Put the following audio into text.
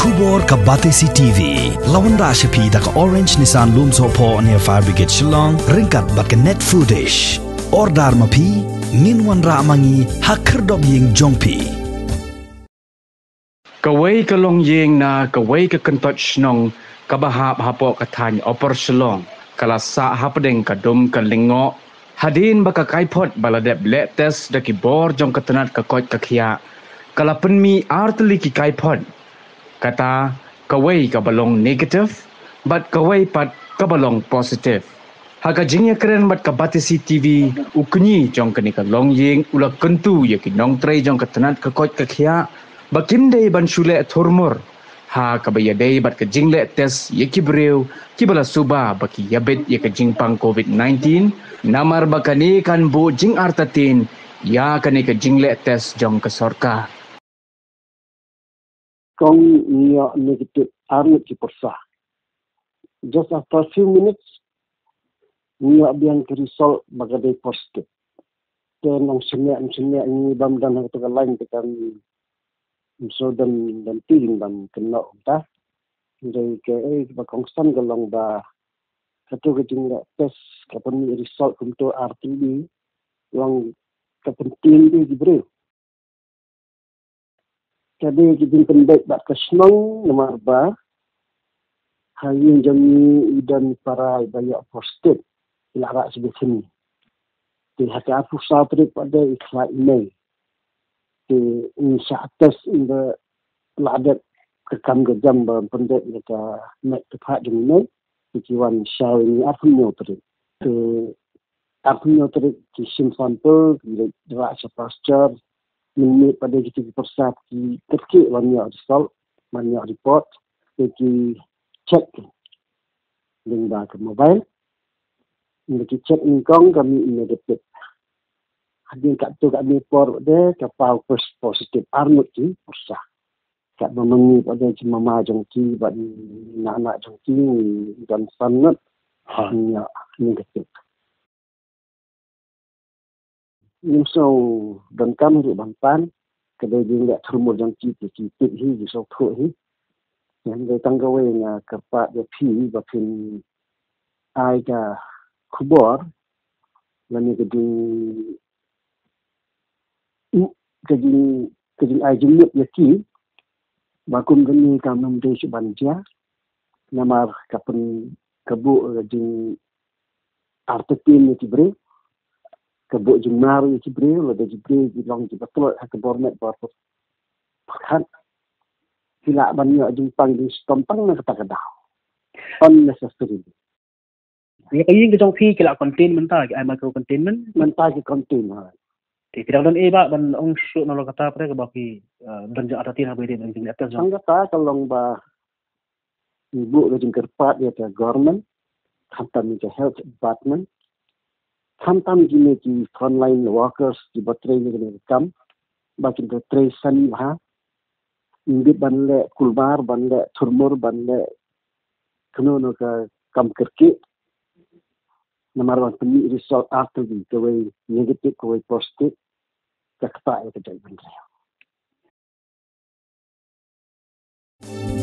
Kubor ka Batesi TV. Lawan ra shapi da ka Orange Nissan Lumso po near Fire Brigade Shillong. Ringkat bat ka net footage. Ordar mapi. Ninwan ra mangi hakerdob ying jongpi. Kawai kalong yeng na kawai ka kentot shnong kabahap hapo katany opor Shillong. Kala sa hapadeng kadum kalingok. Hadin baka kaipot baladep let tes da kibor jong katanat kakot kakia. Kala penmi arteli ki kaipot. Kata kawai kabalong negatif, but kawai pat kabalong positif. Haga jingya keren bat ka Batesi TV ukni jong kani ka long yeng ula kentu ya ki nong tray jong katanat kakot kakia. Bakim day ban shule thurmur. Ha kabaya day bat ka jingle tes ya ki brew ki bala suba baki yabet ya ka jingpang COVID-19 namar bakani kan bu jing artatin ya kani ka jingle tes jong ka sorka. Kong niya negative arut ki persa. Just after a few minutes, niya biang ki result bagay positive. Then ang sinya ini bam dan hang tugal lain tekan so dan tiling dan kena ta. Jadi ke ba konstan galong ba katu kejing test kapan ni result untuk RTB yang kepenting di beri. Jadi kita pendek bak kesnong nomor ba hayun jami dan para banyak positif ilara sebesar di hati aku sabrit pada ikhlas ini di insya atas இந்த ladat kekam gejam pendek mereka nak tepat dengan tujuan show ini aku nyotrik di simple di rasa pastor minit pada kita persat di terkait banyak result, banyak report, jadi cek dengan ke mobile, jadi cek ingkong kami negatif. Hadin kat tu kami report dia kapal first positif armut ki persat. Kat memengi pada mama jongki, bagi anak jongki dan sangat hanya negatif. So dan kami di Bantan kedai dia termur dan citi hi di so thu hi yang dia tanggawe nga kerpa dia pi bakin ai ka kubor lani keding ai jumut ya ki bakum gani ka memde subanja namar kapen kebu keding artetin ni tibre kebuk jumar yang Jibril, ada Jibril bilang betul ke bornet baru kan sila banyak jumpang di stompang nak kata kedah unnecessary. Ya kayu yang phi kila contain mentah, micro containment mentah ke contain ha. Tidak dan ba ban ong shoot nalo kata pre ke baki dan ada tin habis dia dengan atas jang. Kata kalau ba ibu ke jengkerpat dia ke government, hantam ke health department. Sometimes gini di frontline workers di baterai ni kena rekam, bakin tu tracean ha, indit banle kulbar banle turmur banle kena no ke kam kerki, namar wan peni result after di kawai negatif kawai positif, tak apa yang terjadi.